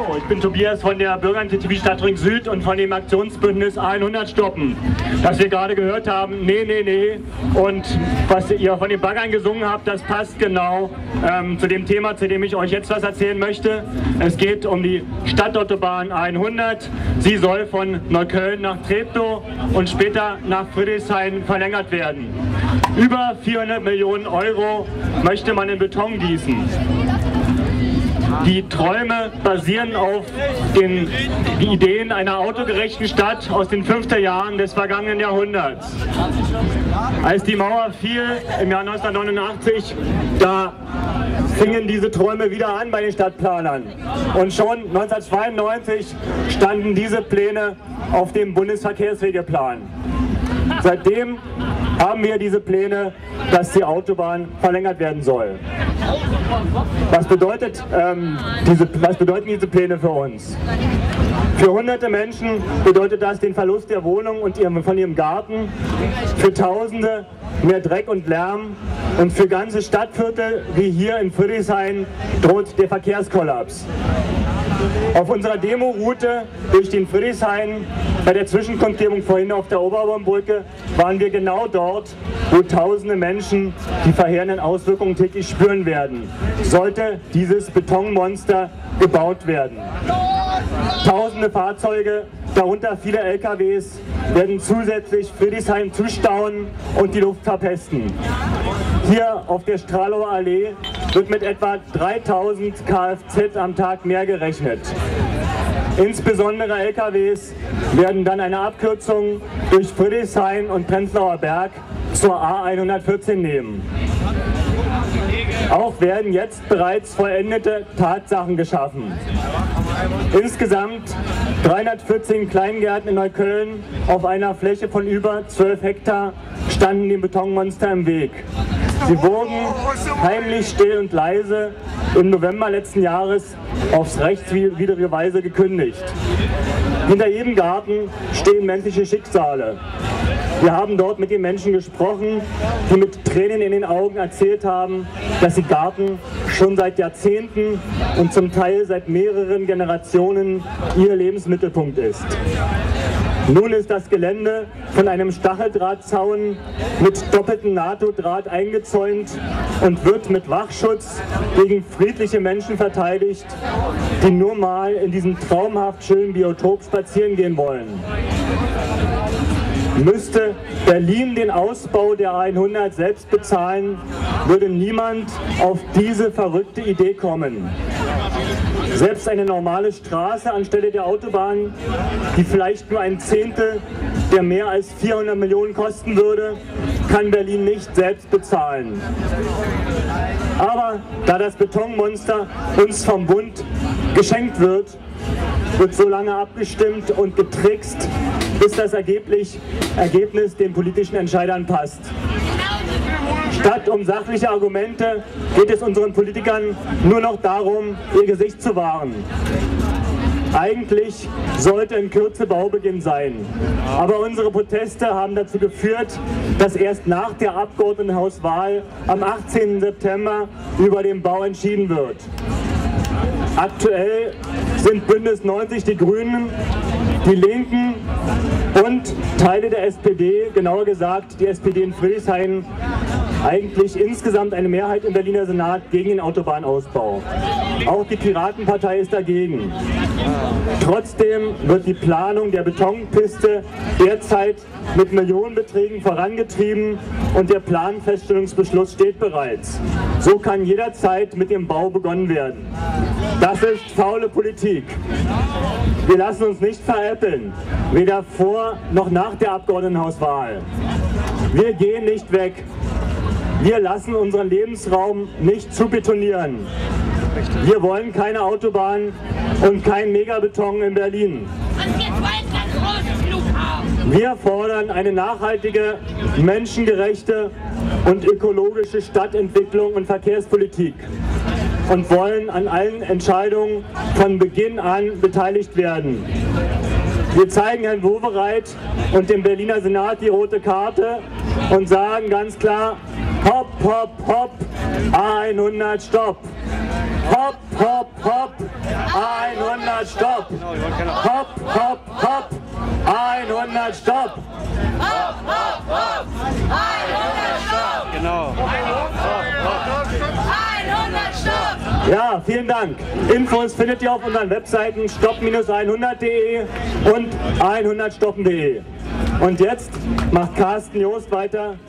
Hallo, ich bin Tobias von der Bürgerinitiative Stadtring Süd und von dem Aktionsbündnis A100 stoppen. Dass wir gerade gehört haben, nee, nee, nee, und was ihr von den Baggern gesungen habt, das passt genau zu dem Thema, zu dem ich euch jetzt was erzählen möchte. Es geht um die Stadtautobahn A100. Sie soll von Neukölln nach Treptow und später nach Friedrichshain verlängert werden. Über 400 Millionen Euro möchte man in Beton gießen. Die Träume basieren auf den Ideen einer autogerechten Stadt aus den 50er Jahren des vergangenen Jahrhunderts. Als die Mauer fiel im Jahr 1989, da fingen diese Träume wieder an bei den Stadtplanern. Und schon 1992 standen diese Pläne auf dem Bundesverkehrswegeplan. Seitdem haben wir diese Pläne, dass die Autobahn verlängert werden soll. Was bedeuten diese Pläne für uns? Für hunderte Menschen bedeutet das den Verlust der Wohnung und von ihrem Garten, für Tausende mehr Dreck und Lärm und für ganze Stadtviertel wie hier in Friedrichshain droht der Verkehrskollaps. Auf unserer Demo-Route durch den Friedrichshain bei der Zwischenkundgebung vorhin auf der Oberbaumbrücke waren wir genau dort, wo tausende Menschen die verheerenden Auswirkungen täglich spüren werden, sollte dieses Betonmonster gebaut werden. Tausende Fahrzeuge, darunter viele LKWs, werden zusätzlich Friedrichshain zustauen und die Luft verpesten. Hier auf der Strahlower Allee wird mit etwa 3000 Kfz am Tag mehr gerechnet. Insbesondere LKWs werden dann eine Abkürzung durch Friedrichshain und Prenzlauer Berg zur A114 nehmen. Auch werden jetzt bereits vollendete Tatsachen geschaffen. Insgesamt 314 Kleingärten in Neukölln auf einer Fläche von über 12 Hektar standen dem Betonmonster im Weg. Sie wurden heimlich, still und leise im November letzten Jahres aufs rechtswidrige Weise gekündigt. Hinter jedem Garten stehen menschliche Schicksale. Wir haben dort mit den Menschen gesprochen, die mit Tränen in den Augen erzählt haben, dass ihr Garten schon seit Jahrzehnten und zum Teil seit mehreren Generationen ihr Lebensmittelpunkt ist. Nun ist das Gelände von einem Stacheldrahtzaun mit doppeltem NATO-Draht eingezäunt und wird mit Wachschutz gegen friedliche Menschen verteidigt, die nur mal in diesem traumhaft schönen Biotop spazieren gehen wollen. Müsste Berlin den Ausbau der A100 selbst bezahlen, würde niemand auf diese verrückte Idee kommen. Selbst eine normale Straße anstelle der Autobahn, die vielleicht nur ein Zehntel der mehr als 400 Millionen kosten würde, kann Berlin nicht selbst bezahlen. Aber da das Betonmonster uns vom Bund geschenkt wird so lange abgestimmt und getrickst, bis das Ergebnis den politischen Entscheidern passt. Statt um sachliche Argumente geht es unseren Politikern nur noch darum, ihr Gesicht zu wahren. Eigentlich sollte in Kürze Baubeginn sein, aber unsere Proteste haben dazu geführt, dass erst nach der Abgeordnetenhauswahl am 18. September über den Bau entschieden wird. Aktuell sind Bündnis 90, die Grünen, die Linken und Teile der SPD, genauer gesagt die SPD in Friedrichshain, eigentlich insgesamt eine Mehrheit im Berliner Senat gegen den Autobahnausbau. Auch die Piratenpartei ist dagegen. Trotzdem wird die Planung der Betonpiste derzeit mit Millionenbeträgen vorangetrieben und der Planfeststellungsbeschluss steht bereits. So kann jederzeit mit dem Bau begonnen werden. Das ist faule Politik. Wir lassen uns nicht veräppeln, weder vor noch nach der Abgeordnetenhauswahl. Wir gehen nicht weg. Wir lassen unseren Lebensraum nicht zubetonieren. Wir wollen keine Autobahn und kein Megabeton in Berlin. Wir fordern eine nachhaltige, menschengerechte und ökologische Stadtentwicklung und Verkehrspolitik und wollen an allen Entscheidungen von Beginn an beteiligt werden. Wir zeigen Herrn Wowereit und dem Berliner Senat die rote Karte und sagen ganz klar: Hopp, hopp, hopp, A100 Stopp! Hopp, hopp, hopp, 100 Stopp. Hopp, hopp, hopp, 100 Stopp. Hopp, hopp, hopp, 100 Stopp. Genau. 100 Stopp. Ja, vielen Dank. Infos findet ihr auf unseren Webseiten stopp-100.de und 100stoppen.de. Und jetzt macht Carsten Joost weiter